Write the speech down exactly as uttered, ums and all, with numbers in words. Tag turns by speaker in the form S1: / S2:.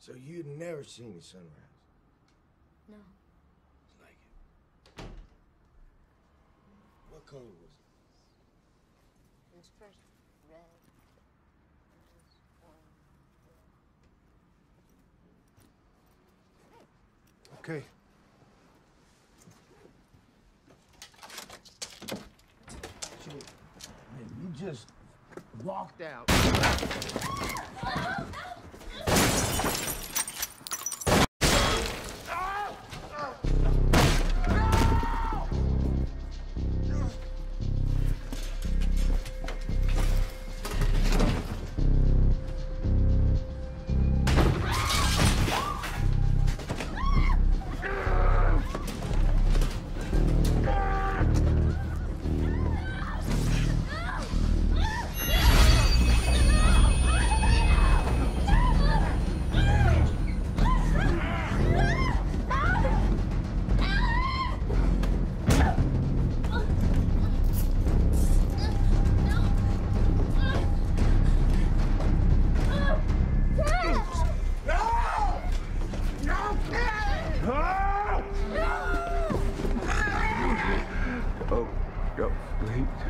S1: So you'd never seen the sunrise?
S2: No.
S1: Like it. What color was it?
S2: It was first red.
S1: Okay. So, man, you just walked out.
S3: Oh, go, wait.